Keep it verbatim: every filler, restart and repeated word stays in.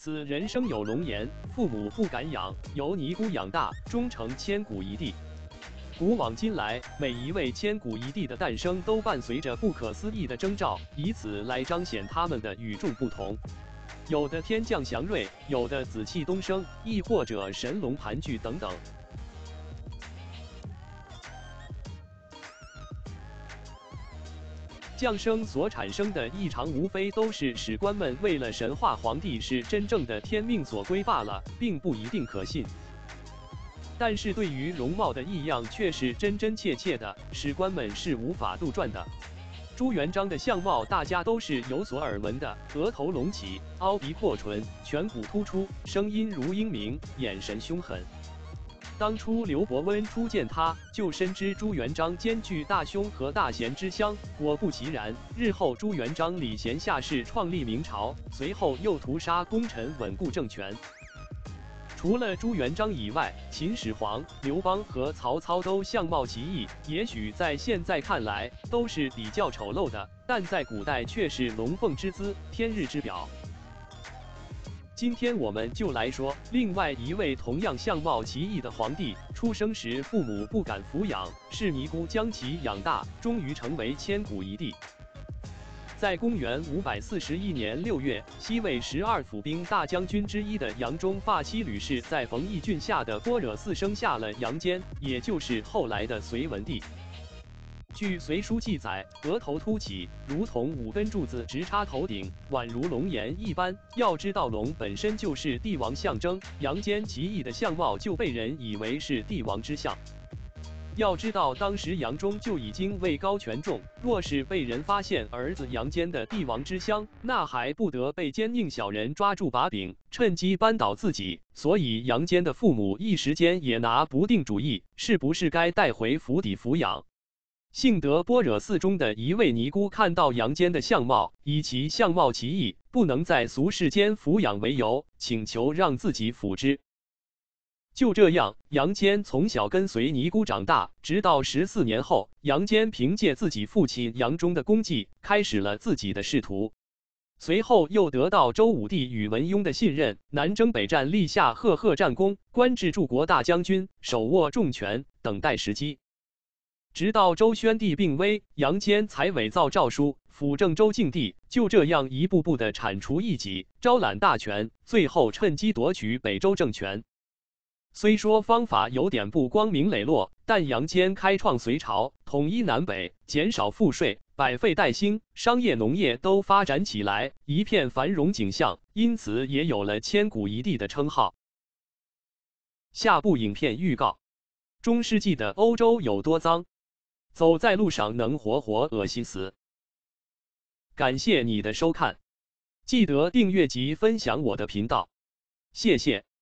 此人生有龙颜，父母不敢养，由尼姑养大，终成千古一帝。古往今来，每一位千古一帝的诞生都伴随着不可思议的征兆，以此来彰显他们的与众不同。有的天降祥瑞，有的紫气东升，亦或者神龙盘踞等等。降生所产生的异常，无非都是史官们为了神话皇帝是真正的天命所归罢了，并不一定可信。但是对于容貌的异样，却是真真切切的，史官们是无法杜撰的。朱元璋的相貌大家都是有所耳闻的，额头隆起，凹鼻阔唇，颧骨突出，声音如鹰鸣，眼神凶狠。当初刘伯温初见他，就深知朱元璋兼具大凶和大贤之相。果不其然，日后朱元璋礼贤下士，创立明朝，随后又屠杀功臣，稳固政权。除了朱元璋以外，秦始皇、刘邦和曹操都相貌奇异，也许在现在看来都是比较丑陋的，但在古代却是龙凤之姿，天日之表。今天我们就来说另外一位同样相貌奇异的皇帝，出生时父母不敢抚养，是尼姑将其养大，终于成为千古一帝。在公元五百四十一年六月，西魏十二府兵大将军之一的杨忠发妻吕氏，在冯翊郡下的般若寺生下了杨坚，也就是后来的隋文帝。据《隋书》记载，额头凸起，如同五根柱子直插头顶，宛如龙颜一般。要知道，龙本身就是帝王象征，杨坚奇异的相貌就被人以为是帝王之相。要知道，当时杨忠就已经位高权重，若是被人发现儿子杨坚的帝王之相，那还不得被奸佞小人抓住把柄，趁机扳倒自己。所以杨坚的父母一时间也拿不定主意，是不是该带回府邸抚养。幸得般若寺中的一位尼姑看到杨坚的相貌，以其相貌奇异，不能在俗世间抚养为由，请求让自己抚之。就这样，杨坚从小跟随尼姑长大，直到十四年后，杨坚凭借自己父亲杨忠的功绩，开始了自己的仕途。随后又得到周武帝宇文邕的信任，南征北战，立下赫赫战功，官至柱国大将军，手握重权，等待时机。直到周宣帝病危，杨坚才伪造诏书，辅政周敬帝，就这样一步步的铲除异己，招揽大权，最后趁机夺取北周政权。虽说方法有点不光明磊落，但杨坚开创隋朝，统一南北，减少赋税，百废待兴，商业农业都发展起来，一片繁荣景象，因此也有了千古一帝的称号。下部影片预告：中世纪的欧洲有多脏？走在路上能活活恶心死。感谢你的收看，记得订阅及分享我的频道，谢谢。